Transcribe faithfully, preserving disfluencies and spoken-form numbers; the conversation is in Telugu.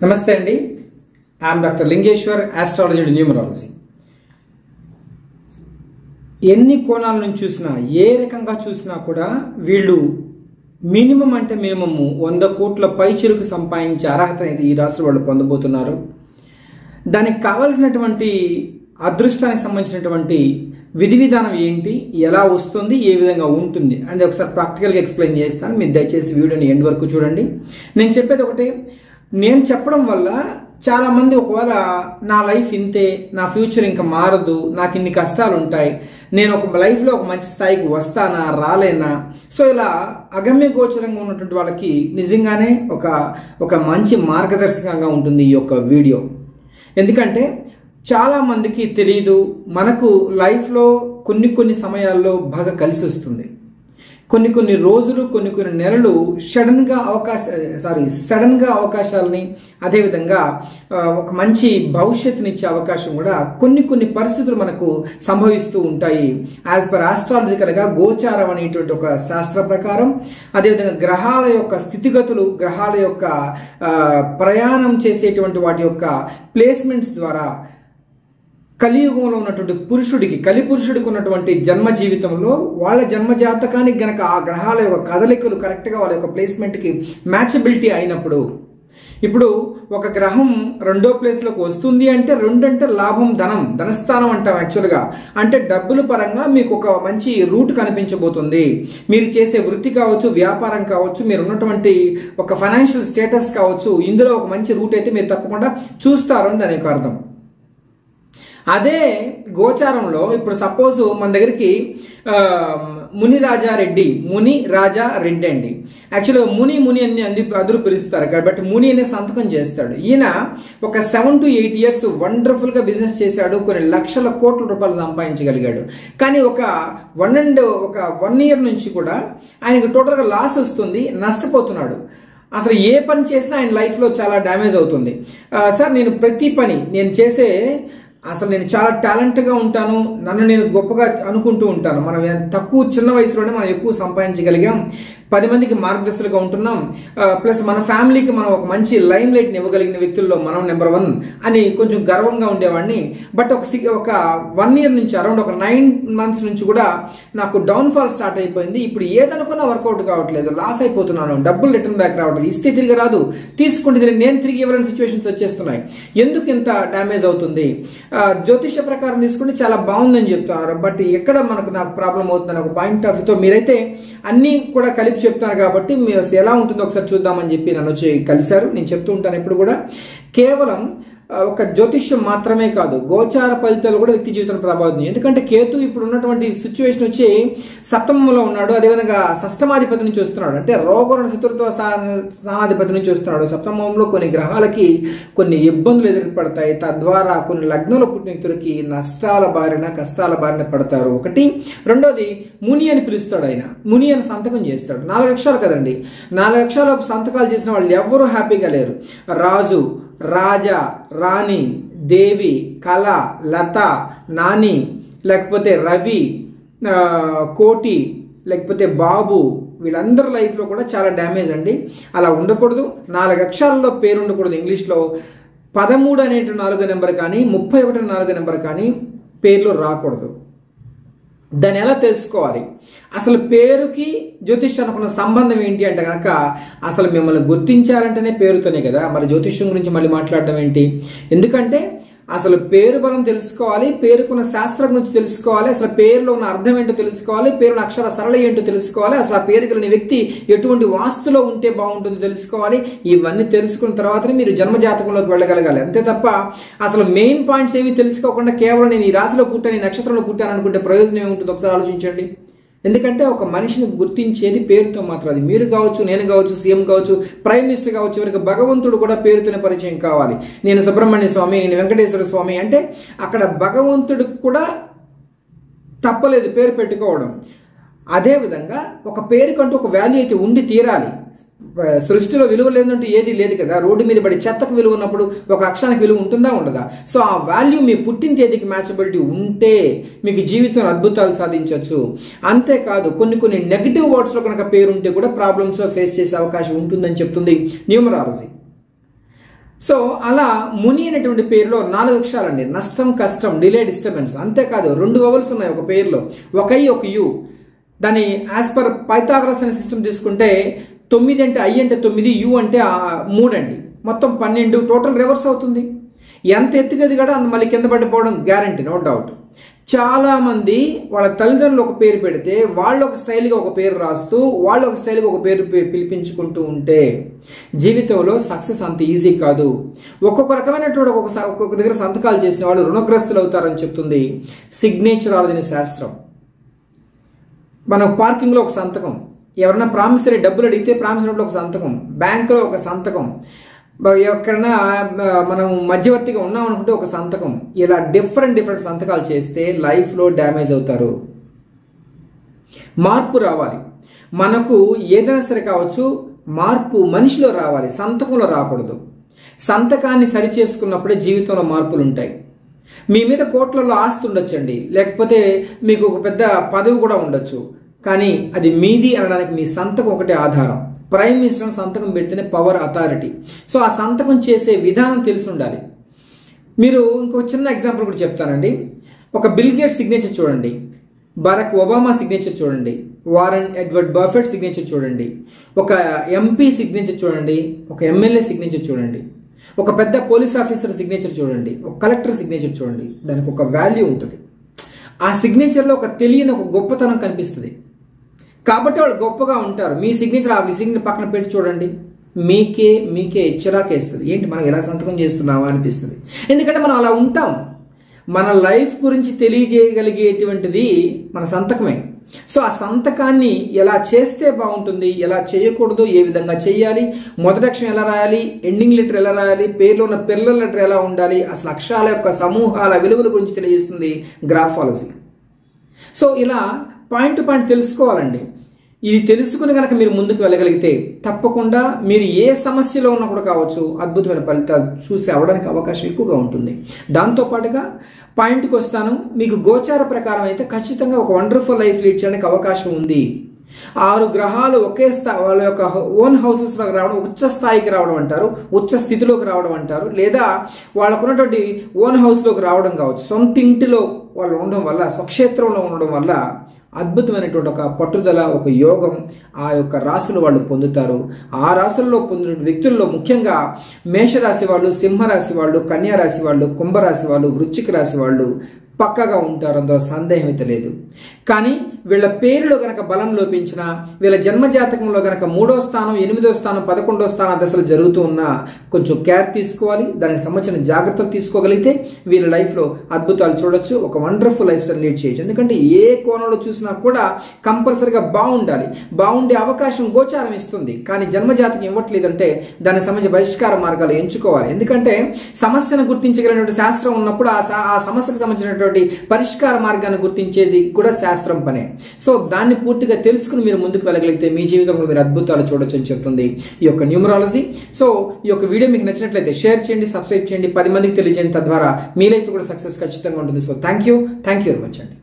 నమస్తే అండి. I'm doctor Lingeshwar, astrology and numerology. ఎన్ని కోణాల నుంచి చూసినా, ఏ రకంగా చూసినా కూడా వీళ్ళు మినిమం అంటే మినిమం వంద కోట్ల పైచిలుకు సంపాదించే అర్హత అనేది ఈ రాష్ట్ర వాళ్ళు పొందబోతున్నారు. దానికి కావలసినటువంటి అదృష్టానికి సంబంధించినటువంటి విధి విధానం ఏంటి, ఎలా వస్తుంది, ఏ విధంగా ఉంటుంది అనేది ఒకసారి ప్రాక్టికల్గా ఎక్స్ప్లెయిన్ చేస్తాను. మీరు దయచేసి వీడియోని ఎండ్ వరకు చూడండి. నేను చెప్పేది ఒకటి, నేను చెప్పడం వల్ల చాలా మంది ఒకవేళ నా లైఫ్ ఇంతే, నా ఫ్యూచర్ ఇంకా మారదు, నాకు ఇన్ని కష్టాలు ఉంటాయి, నేను ఒక లైఫ్లో ఒక మంచి స్థాయికి వస్తానా రాలేనా, సో ఇలా అగమ్య గోచరంగా ఉన్నటువంటి వాళ్ళకి నిజంగానే ఒక ఒక మంచి మార్గదర్శకంగా ఉంటుంది ఈ యొక్క వీడియో. ఎందుకంటే చాలా మందికి తెలియదు, మనకు లైఫ్లో కొన్ని కొన్ని సమయాల్లో బాగా కలిసి వస్తుంది, కొన్ని కొన్ని రోజులు కొన్ని కొన్ని నెలలు సడన్గా అవకాశ సారీ సడన్గా అవకాశాలని, అదేవిధంగా ఒక మంచి భవిష్యత్తునిచ్చే అవకాశం కూడా కొన్ని కొన్ని పరిస్థితులు మనకు సంభవిస్తూ ఉంటాయి. యాజ్ పర్ ఆస్ట్రాలజికల్గా గోచారం అనేటువంటి ఒక శాస్త్ర ప్రకారం, అదేవిధంగా గ్రహాల యొక్క స్థితిగతులు, గ్రహాల యొక్క ప్రయాణం చేసేటువంటి వాటి యొక్క ప్లేస్మెంట్స్ ద్వారా కలియుగంలో ఉన్నటువంటి పురుషుడికి, కలి పురుషుడికి ఉన్నటువంటి జన్మ జీవితంలో వాళ్ళ జన్మ జాతకానికి గనక ఆ గ్రహాల యొక్క కదలికలు కరెక్ట్గా వాళ్ళ యొక్క ప్లేస్మెంట్కి మ్యాచబిలిటీ అయినప్పుడు, ఇప్పుడు ఒక గ్రహం రెండో ప్లేస్లోకి వస్తుంది అంటే, రెండు అంటే లాభం, ధనం, ధనస్థానం అంటాం యాక్చువల్గా. అంటే డబ్బుల పరంగా మీకు ఒక మంచి రూట్ కనిపించబోతుంది. మీరు చేసే వృత్తి కావచ్చు, వ్యాపారం కావచ్చు, మీరు ఉన్నటువంటి ఒక ఫైనాన్షియల్ స్టేటస్ కావచ్చు, ఇందులో ఒక మంచి రూట్ అయితే మీరు తప్పకుండా చూస్తారు అని దాని యొక్క అర్థం. అదే గోచారంలో ఇప్పుడు సపోజ్ మన దగ్గరికి ముని రాజా రెడ్డి, ముని రాజా రెడ్డి అండి. యాక్చువల్గా ముని ముని అని అంది అదురు పిలుస్తారు కాబట్టి ముని అనే సంతకం చేస్తాడు. ఈయన ఒక seven to eight years wonderful గా బిజినెస్ చేశాడు, కొన్ని లక్షల కోట్ల రూపాయలు సంపాదించగలిగాడు. కానీ ఒక వన్ అండ్ ఒక వన్ ఇయర్ నుంచి కూడా ఆయనకు టోటల్ గా లాస్ వస్తుంది, నష్టపోతున్నాడు. అసలు ఏ పని చేసినా ఆయన లైఫ్ లో చాలా డ్యామేజ్ అవుతుంది. సార్ నేను ప్రతి పని నేను చేసే అసలు నేను చాలా టాలెంట్గా ఉంటాను, నన్ను నేను గొప్పగా అనుకుంటూ ఉంటాను. మనం తక్కువ చిన్న వయసులోనే మనం ఎక్కువ సంపాదించగలిగాం, పది మందికి మార్గదర్శకులుగా ఉంటున్నాం, ప్లస్ మన ఫ్యామిలీకి మనం ఒక మంచి లైమ్ లైట్ని ఇవ్వగలిగిన వ్యక్తుల్లో మనం నెంబర్ వన్ అని కొంచెం గర్వంగా ఉండేవాడిని. బట్ ఒక ఒక వన్ ఇయర్ నుంచి అరౌండ్ ఒక నైన్ మంత్స్ నుంచి కూడా నాకు డౌన్ఫాల్ స్టార్ట్ అయిపోయింది. ఇప్పుడు ఏదనుకున్నా వర్కౌట్ కావట్లేదు, లాస్ అయిపోతున్నాను, డబ్బులు రిటర్న్ బ్యాక్ రావట్లేదు, ఇస్తే తిరిగి రాదు, తీసుకుంటే నేను తిరిగి ఇవ్వలేని సిచ్యువేషన్స్ వచ్చేస్తున్నాయి. ఎందుకు ఇంత డ్యామేజ్ అవుతుంది? జ్యోతిష ప్రకారం తీసుకుంటే చాలా బాగుందని చెప్తున్నారు, బట్ ఎక్కడ మనకు నాకు ప్రాబ్లం అవుతుందని ఒక పాయింట్ ఆఫ్ వ్యూతో మీరైతే అన్ని కూడా కలిపి చెప్తున్నారు కాబట్టి మీరు అసలు ఎలా ఉంటుందో ఒకసారి చూద్దామని చెప్పి నన్ను వచ్చి కలిశారు. నేను చెప్తూ ఉంటాను ఎప్పుడు కూడా, కేవలం ఒక జ్యోతిష్యం మాత్రమే కాదు, గోచార ఫలితాలు కూడా వ్యక్తి జీవితాన్ని ప్రభావితం. ఎందుకంటే కేతు ఇప్పుడు ఉన్నటువంటి సిచ్యువేషన్ వచ్చి సప్తమంలో ఉన్నాడు, అదేవిధంగా షష్టమాధిపతి నుంచి వస్తున్నాడు, అంటే రోగరుణ చతుర్థ స్థానాధిపతి నుంచి వస్తున్నాడు. సప్తమంలో కొన్ని గ్రహాలకి కొన్ని ఇబ్బందులు ఎదురుపడతాయి, తద్వారా కొన్ని లగ్నంలో పుట్టిన వ్యక్తులకి నష్టాల బారిన కష్టాల బారిన పడతారు. ఒకటి. రెండోది, ముని అని పిలుస్తాడు ఆయన, ముని అని సంతకం చేస్తాడు. నాలుగు అక్షరాలు కదండి, నాలుగు అక్షరాల సంతకాలు చేసిన వాళ్ళు ఎవరూ హ్యాపీగా లేరు. రాజు, రాజా, రాణి, దేవి, కళ, లత, నాని, లేకపోతే రవి, కోటి, లేకపోతే బాబు, వీళ్ళందరి లైఫ్లో కూడా చాలా డ్యామేజ్ అండి. అలా ఉండకూడదు. నాలుగు అక్షరాల్లో పేరు ఉండకూడదు. ఇంగ్లీష్లో పదమూడు అనేటు నాలుగో నెంబర్ కానీ, ముప్పై ఒకటి నాలుగో నెంబర్ కానీ పేర్లు రాకూడదు. దాన్ని ఎలా తెలుసుకోవాలి? అసలు పేరుకి జ్యోతిష్యానికి ఉన్న సంబంధం ఏంటి అంటే కనుక, అసలు మిమ్మల్ని గుర్తించాలంటేనే పేరుతోనే కదా, మరి జ్యోతిష్యం గురించి మళ్ళీ మాట్లాడడం ఏంటి? ఎందుకంటే అసలు పేరు బలం తెలుసుకోవాలి, పేరుకున్న శాస్త్రం గురించి తెలుసుకోవాలి, అసలు పేరులో ఉన్న అర్థం ఏంటో తెలుసుకోవాలి, పేరున్న అక్షర సరళ ఏంటో తెలుసుకోవాలి, అసలు ఆ పేరు కలిగిన వ్యక్తి ఎటువంటి వాస్తులో ఉంటే బాగుంటుందో తెలుసుకోవాలి. ఇవన్నీ తెలుసుకున్న తర్వాతనే మీరు జన్మజాతకంలోకి వెళ్ళగలగాలి. అంతే తప్ప అసలు మెయిన్ పాయింట్స్ ఏవి తెలుసుకోకుండా కేవలం నేను ఈ రాశిలో పుట్టాను, ఈ నక్షత్రంలో పుట్టాను అనుకుంటే ప్రయోజనం ఏముంటుందో ఒకసారి ఆలోచించండి. ఎందుకంటే ఒక మనిషిని గుర్తించేది పేరుతో మాత్రం. అది మీరు కావచ్చు, నేను కావచ్చు, సీఎం కావచ్చు, ప్రైమ్ మినిస్టర్ కావచ్చు, ఎవరికి భగవంతుడు కూడా పేరుతోనే పరిచయం కావాలి. నేను సుబ్రహ్మణ్య స్వామి, నేను వెంకటేశ్వర స్వామి అంటే అక్కడ భగవంతుడికి కూడా తప్పలేదు పేరు పెట్టుకోవడం. అదేవిధంగా ఒక పేరుకంటూ ఒక వాల్యూ అయితే ఉండి తీరాలి. సృష్టిలో విలువ లేదంటూ ఏది లేదు కదా. రోడ్డు మీద పడి చెత్తకు విలువ ఉన్నప్పుడు ఒక అక్షరానికి విలువ ఉంటుందా ఉండదా? సో ఆ వాల్యూ మీ పుట్టిన తేదీకి మ్యాచబిలిటీ ఉంటే మీకు జీవితంలో అద్భుతాలు సాధించవచ్చు. అంతేకాదు కొన్ని కొన్ని నెగిటివ్ వర్డ్స్లో కనుక పేరు ఉంటే కూడా ప్రాబ్లమ్స్లో ఫేస్ చేసే అవకాశం ఉంటుందని చెప్తుంది న్యూమరాలజీ. సో అలా ముని అనేటువంటి పేరులో నాలుగు అక్షరాలండి. నష్టం, కష్టం, డిలే, డిస్టర్బెన్స్. అంతేకాదు రెండు వవల్స్ ఉన్నాయి ఒక పేరులో, ఒక ఐ ఒక యు. దాన్ని యాజ్ పర్ పైథాగరస్ అనే సిస్టమ్ తీసుకుంటే తొమ్మిది అంటే ఐ అంటే తొమ్మిది, యు అంటే మూడు అండి. మొత్తం పన్నెండు, టోటల్ రివర్స్ అవుతుంది. ఎంత ఎత్తుగది కూడా అంత మళ్ళీ కింద పడిపోవడం గ్యారంటీ, నో డౌట్. చాలా మంది వాళ్ళ తల్లిదండ్రులు ఒక పేరు పెడితే వాళ్ళు ఒక స్టైల్గా ఒక పేరు రాస్తూ వాళ్ళు ఒక స్టైల్గా ఒక పేరు పిలిపించుకుంటూ ఉంటే జీవితంలో సక్సెస్ అంత ఈజీ కాదు. ఒక్కొక్క రకమైనటువంటి ఒక్కొక్క ఒక్కొక్క దగ్గర సంతకాలు చేసిన వాళ్ళు రుణగ్రస్తులు అవుతారని చెప్తుంది సిగ్నేచరాలజీ శాస్త్రం. మనం పార్కింగ్లో ఒక సంతకం, ఎవరన్నా ప్రామిసరీ డబ్బులు అడిగితే ప్రామిసరీ ఒక సంతకం, బ్యాంకులో ఒక సంతకం, ఎక్కడన్నా మనం మధ్యవర్తిగా ఉన్నాం అనుకుంటే ఒక సంతకం. ఇలా డిఫరెంట్ డిఫరెంట్ సంతకాలు చేస్తే లైఫ్లో డ్యామేజ్ అవుతారు. మార్పు రావాలి మనకు, ఏదైనా సరే కావచ్చు, మార్పు మనిషిలో రావాలి, సంతకంలో రాకూడదు. సంతకాన్ని సరి చేసుకున్నప్పుడే జీవితంలో మార్పులు ఉంటాయి. మీ మీద కోట్లలో ఆస్తి ఉండొచ్చండి, లేకపోతే మీకు ఒక పెద్ద పదవి కూడా ఉండొచ్చు, కానీ అది మీది అనడానికి మీ సంతకం ఒకటే ఆధారం. ప్రైమ్ మినిస్టర్ సంతకం పెడితేనే పవర్, అథారిటీ. సో ఆ సంతకం చేసే విధానం తెలిసి ఉండాలి. మీరు ఇంకొక చిన్న ఎగ్జాంపుల్ కూడా చెప్తానండి. ఒక బిల్ గేట్స్ సిగ్నేచర్ చూడండి, బరాక్ ఒబామా సిగ్నేచర్ చూడండి, వారన్ ఎడ్వర్డ్ బఫెట్ సిగ్నేచర్ చూడండి, ఒక ఎంపీ సిగ్నేచర్ చూడండి, ఒక ఎమ్మెల్యే సిగ్నేచర్ చూడండి, ఒక పెద్ద పోలీస్ ఆఫీసర్ సిగ్నేచర్ చూడండి, ఒక కలెక్టర్ సిగ్నేచర్ చూడండి. దానికి ఒక వాల్యూ ఉంటుంది. ఆ సిగ్నేచర్లో ఒక తెలియని ఒక గొప్పతనం కనిపిస్తుంది. కాబట్టి వాళ్ళు గొప్పగా ఉంటారు. మీ సిగ్నేచర్ ఆ సిగ్నేచర్ పక్కన పెట్టి చూడండి, మీకే మీకే చిరాకేస్తుంది. ఏంటి మనం ఎలా సంతకం చేస్తున్నావా అనిపిస్తుంది. ఎందుకంటే మనం అలా ఉంటాం. మన లైఫ్ గురించి తెలియజేయగలిగేటువంటిది మన సంతకమే. సో ఆ సంతకాన్ని ఎలా చేస్తే బాగుంటుంది, ఎలా చేయకూడదు, ఏ విధంగా చేయాలి, మొదటి అక్షరం ఎలా రాయాలి, ఎండింగ్ లెటర్ ఎలా రాయాలి, పేర్లో ఉన్న పిల్లల లెటర్ ఎలా ఉండాలి, అసలు అక్షరాల యొక్క సమూహాల విలువల గురించి తెలియజేస్తుంది గ్రాఫాలజీ. సో ఇలా పాయింట్ టు పాయింట్ తెలుసుకోవాలండి. ఇది తెలుసుకుని కనుక మీరు ముందుకు వెళ్ళగలిగితే తప్పకుండా మీరు ఏ సమస్యలో ఉన్నా కూడా కావచ్చు అద్భుతమైన ఫలితాలు చూసి అవడానికి అవకాశం ఎక్కువగా ఉంటుంది. దాంతోపాటుగా పాయింట్కి వస్తాను. మీకు గోచార ప్రకారం అయితే ఖచ్చితంగా ఒక వండర్ఫుల్ లైఫ్ లీడ్ చేయడానికి అవకాశం ఉంది. ఆరు గ్రహాలు ఒకే స్థాయి వాళ్ళ యొక్క ఓన్ హౌసెస్లోకి రావడం, ఉచ్చ స్థాయికి రావడం అంటారు, ఉచ్చ స్థితిలోకి రావడం అంటారు, లేదా వాళ్ళకున్నటువంటి ఓన్ హౌస్లోకి రావడం కావచ్చు. సొంత ఇంటిలో వాళ్ళు ఉండడం వల్ల, స్వక్షేత్రంలో ఉండడం వల్ల అద్భుతమైనటువంటి ఒక పట్టుదల, ఒక యోగం ఆ యొక్క రాశులు వాళ్ళు పొందుతారు. ఆ రాశుల్లో పొందిన వ్యక్తుల్లో ముఖ్యంగా మేషరాశి వాళ్ళు, సింహరాశి వాళ్ళు, కన్యా రాశి వాళ్ళు, కుంభరాశి వాళ్ళు, వృశ్చిక రాశి వాళ్ళు పక్కగా ఉంటారు, అందులో సందేహం అయితే లేదు. కానీ వీళ్ళ పేరులో గనక బలం లోపించిన, వీళ్ళ జన్మజాతకంలో గనక మూడో స్థానం, ఎనిమిదో స్థానం, పదకొండో స్థానం దశలు జరుగుతూ ఉన్నా కొంచెం కేర్ తీసుకోవాలి. దానికి సంబంధించిన జాగ్రత్తలు తీసుకోగలిగితే వీళ్ళ లైఫ్లో అద్భుతాలు చూడొచ్చు, ఒక వండర్ఫుల్ లైఫ్ స్టైల్ లీడ్ చేయొచ్చు. ఎందుకంటే ఏ కోణంలో చూసినా కూడా కంపల్సరీగా బాగుండాలి, బాగుండే అవకాశం గోచారం ఇస్తుంది. కానీ జన్మజాతకం ఇవ్వట్లేదంటే దానికి సంబంధించిన పరిష్కార మార్గాలు ఎంచుకోవాలి. ఎందుకంటే సమస్యను గుర్తించగలిగినటువంటి శాస్త్రం ఉన్నప్పుడు ఆ సమస్యకు సంబంధించినటువంటి పరిష్కార మార్గాన్ని గుర్తించేది కూడా శాస్త్రం పనే. సో దాన్ని పూర్తిగా తెలుసుకుని మీరు ముందుకు వెళ్ళగలిగితే మీ జీవితంలో మీరు అద్భుతాలు చూడొచ్చు అని చెప్తుంది ఈ యొక్క న్యూమరాలజీ. సో ఈ యొక్క వీడియో మీకు నచ్చినట్లయితే షేర్ చేయండి, సబ్స్క్రైబ్ చేయండి, పది మందికి తెలియజేయండి. తద్వారా మీ లైఫ్ కూడా సక్సెస్ ఖచ్చితంగా ఉంటుంది. So thank you thank you very much అండి.